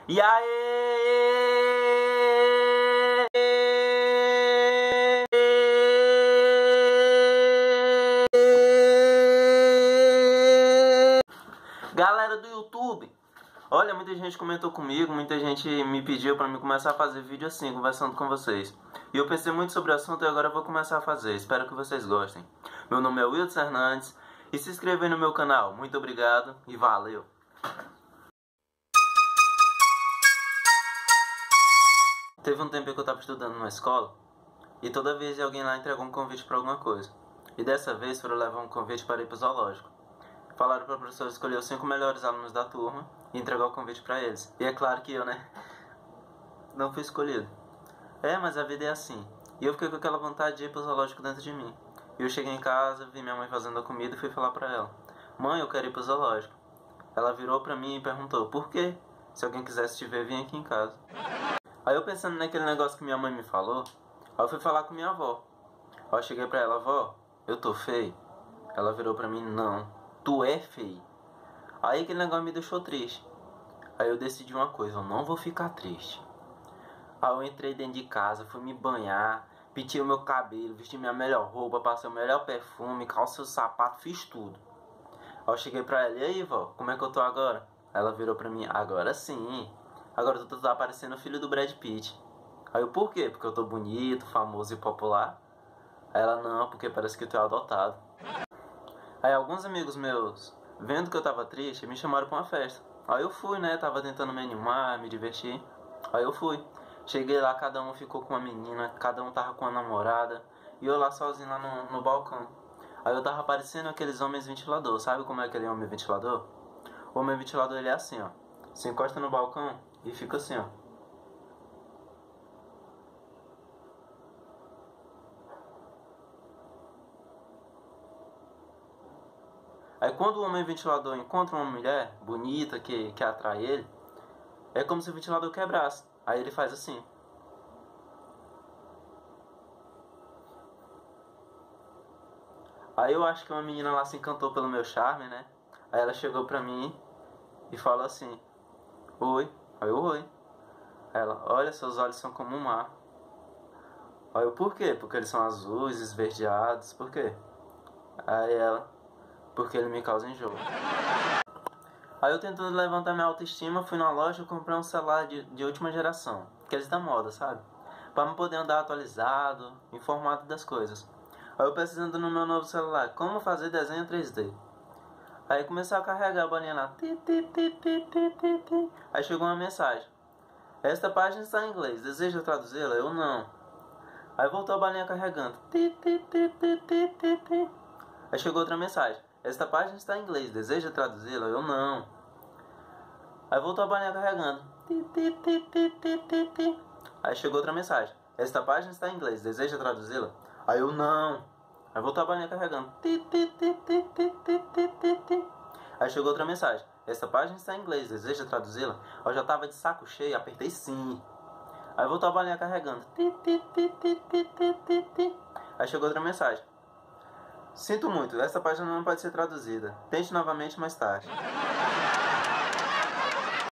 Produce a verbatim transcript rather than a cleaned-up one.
E aí? Galera do YouTube, olha, muita gente comentou comigo, muita gente me pediu para mim começar a fazer vídeo assim, conversando com vocês. E eu pensei muito sobre o assunto e agora eu vou começar a fazer, espero que vocês gostem. Meu nome é Wilson Hernandes e se inscreva aí no meu canal. Muito obrigado e valeu! Teve um tempo que eu estava estudando na escola e toda vez alguém lá entregou um convite para alguma coisa. E dessa vez foram levar um convite para ir para o zoológico. Falaram para o professor escolher os cinco melhores alunos da turma e entregar o convite para eles. E é claro que eu, né, não fui escolhido. É, mas a vida é assim. E eu fiquei com aquela vontade de ir para o zoológico dentro de mim. E eu cheguei em casa, vi minha mãe fazendo a comida e fui falar para ela: mãe, eu quero ir para o zoológico. Ela virou para mim e perguntou: por quê? Se alguém quisesse te ver, vim aqui em casa. Aí eu pensando naquele negócio que minha mãe me falou, aí eu fui falar com minha avó. Aí eu cheguei pra ela: avó, eu tô feio? Ela virou pra mim: não, tu é feio. Aí aquele negócio me deixou triste. Aí eu decidi uma coisa: eu não vou ficar triste. Aí eu entrei dentro de casa, fui me banhar, pintei o meu cabelo, vesti minha melhor roupa, passei o melhor perfume, calcei o sapato, fiz tudo. Aí eu cheguei pra ela: e aí, vó, como é que eu tô agora? Ela virou pra mim: agora sim. Agora tu tá parecendo o filho do Brad Pitt. Aí eu: por quê? Porque eu tô bonito, famoso e popular? Aí ela: não, porque parece que tu é adotado. Aí alguns amigos meus, vendo que eu tava triste, me chamaram pra uma festa. Aí eu fui, né, tava tentando me animar, me divertir. Aí eu fui. Cheguei lá, cada um ficou com uma menina, cada um tava com uma namorada. E eu lá sozinho lá no, no balcão. Aí eu tava parecendo aqueles homens ventilador. Sabe como é aquele homem ventilador? O homem ventilador, ele é assim, ó. Se encosta no balcão e fica assim, ó. Aí quando o homem ventilador encontra uma mulher bonita que, que atrai ele, é como se o ventilador quebrasse. Aí ele faz assim. Aí eu acho que uma menina lá se encantou pelo meu charme, né? Aí ela chegou pra mim e falou assim: oi. Aí eu: oi. Aí ela: olha, seus olhos são como um mar. Aí eu: por quê? Porque eles são azuis, esverdeados. Por quê? Aí ela: porque ele me causa enjoo. Aí eu tentando levantar minha autoestima, fui na loja e comprei um celular de, de última geração, aqueles da moda, sabe? Pra eu poder andar atualizado, informado das coisas. Aí eu pesquisando no meu novo celular, como fazer desenho três D. Aí começou a carregar a bolinha lá. Ti, ti, ti, ti, ti, ti, ti. Aí chegou uma mensagem: esta página está em inglês, deseja traduzi-la? Eu: não. Aí voltou a bolinha carregando. Ti, ti, ti, ti, ti, ti, ti. Aí chegou outra mensagem: esta página está em inglês, deseja traduzi-la? Eu: não. Aí voltou a bolinha carregando. Ti, ti, ti, ti, ti, ti, ti. Aí chegou outra mensagem: esta página está em inglês, deseja traduzi-la? Aí eu: não. Aí voltou a bolinha carregando. Ti, ti, ti, ti, ti, ti, ti, ti, ti. Aí chegou outra mensagem: esta página está em inglês, deseja traduzi-la? Eu já tava de saco cheio, apertei sim. Aí voltou a bolinha carregando. Ti, ti, ti, ti, ti, ti, ti, ti. Aí chegou outra mensagem: sinto muito, essa página não pode ser traduzida. Tente novamente mais tarde.